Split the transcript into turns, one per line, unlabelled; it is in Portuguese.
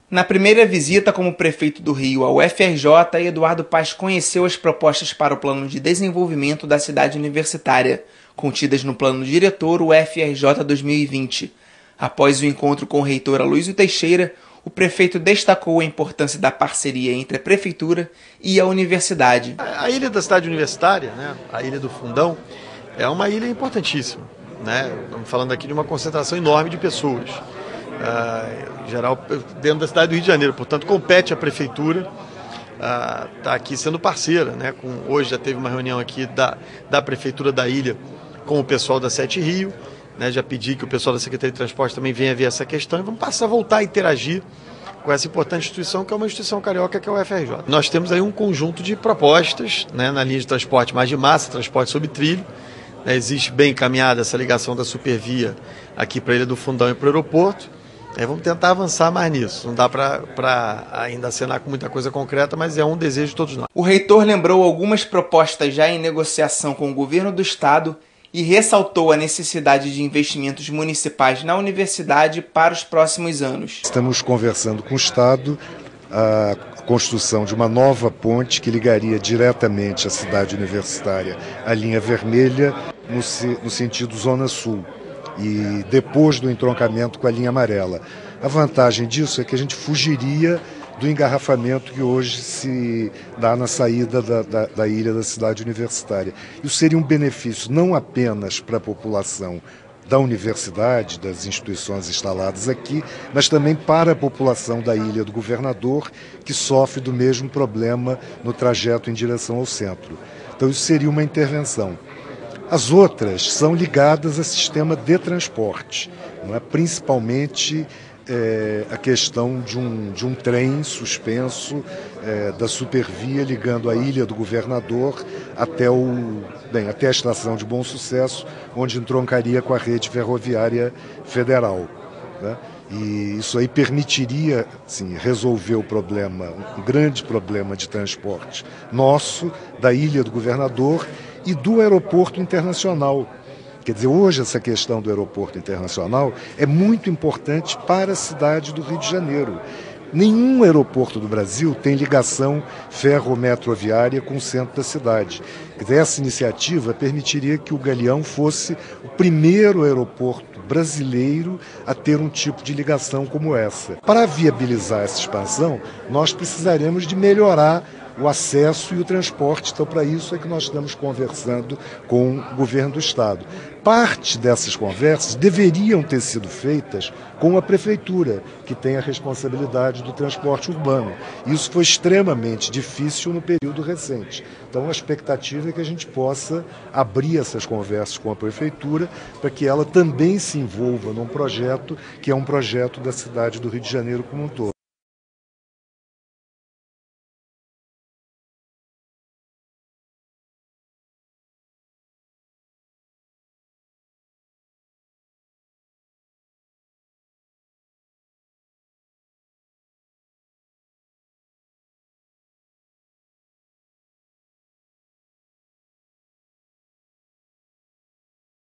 Na primeira visita como prefeito do Rio ao UFRJ, Eduardo Paes conheceu as propostas para o plano de desenvolvimento da cidade universitária, contidas no plano diretor UFRJ 2020. Após o encontro com o reitor Aloysio Teixeira, o prefeito destacou a importância da parceria entre a prefeitura e a universidade.
A ilha da cidade universitária, né, a Ilha do Fundão, é uma ilha importantíssima, né? Estamos falando aqui de uma concentração enorme de pessoas. Em geral, dentro da cidade do Rio de Janeiro, portanto, compete à prefeitura estar aqui sendo parceira, né? Hoje já teve uma reunião aqui da prefeitura da ilha com o pessoal da Sete Rio, né? Já pedi que o pessoal da Secretaria de Transporte também venha ver essa questão e vamos passar a voltar a interagir com essa importante instituição, que é uma instituição carioca, que é o UFRJ. Nós temos aí um conjunto de propostas, né, na linha de transporte mais de massa, transporte sobre trilho. Existe bem encaminhada essa ligação da Supervia aqui para a Ilha do Fundão e para o aeroporto. Vamos tentar avançar mais nisso. Não dá para ainda acenar com muita coisa concreta, mas é um desejo de todos nós.
O reitor lembrou algumas propostas já em negociação com o governo do estado e ressaltou a necessidade de investimentos municipais na universidade para os próximos anos.
Estamos conversando com o estado a construção de uma nova ponte que ligaria diretamente a cidade universitária à linha vermelha no sentido Zona Sul e depois do entroncamento com a linha amarela. A vantagem disso é que a gente fugiria do engarrafamento que hoje se dá na saída da ilha da cidade universitária. Isso seria um benefício não apenas para a população da universidade, das instituições instaladas aqui, mas também para a população da Ilha do Governador, que sofre do mesmo problema no trajeto em direção ao centro. Então isso seria uma intervenção. As outras são ligadas ao sistema de transporte, não é? Principalmente a questão de um trem suspenso da Supervia ligando a Ilha do Governador até a estação de Bom Sucesso, onde entroncaria com a rede ferroviária federal, né? E isso aí permitiria, sim, resolver o problema, um grande problema de transporte nosso, da Ilha do Governador e do aeroporto internacional. Quer dizer, hoje essa questão do aeroporto internacional é muito importante para a cidade do Rio de Janeiro. Nenhum aeroporto do Brasil tem ligação ferrometroviária com o centro da cidade. Quer dizer, essa iniciativa permitiria que o Galeão fosse o primeiro aeroporto brasileiro a ter um tipo de ligação como essa. Para viabilizar essa expansão, nós precisaremos de melhorar o acesso e o transporte. Então, para isso é que nós estamos conversando com o governo do estado. Parte dessas conversas deveriam ter sido feitas com a prefeitura, que tem a responsabilidade do transporte urbano. Isso foi extremamente difícil no período recente. Então, a expectativa é que a gente possa abrir essas conversas com a prefeitura para que ela também se envolva num projeto que é um projeto da cidade do Rio de Janeiro como um todo.